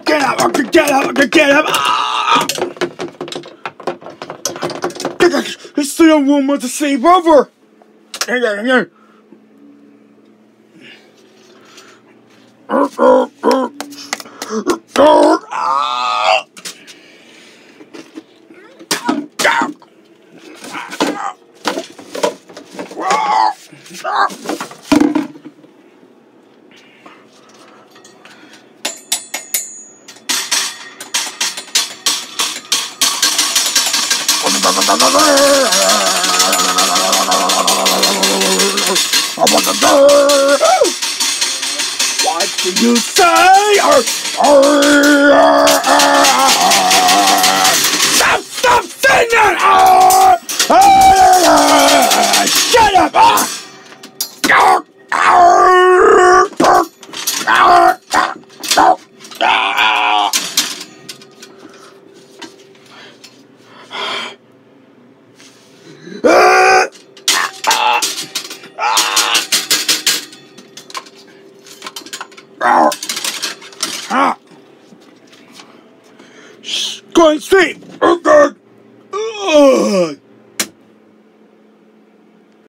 Get up! Get up! Get up! Ah! It's the young woman to sleep over! What do you say? Stop saying that! Shut up! Shh, go and sleep!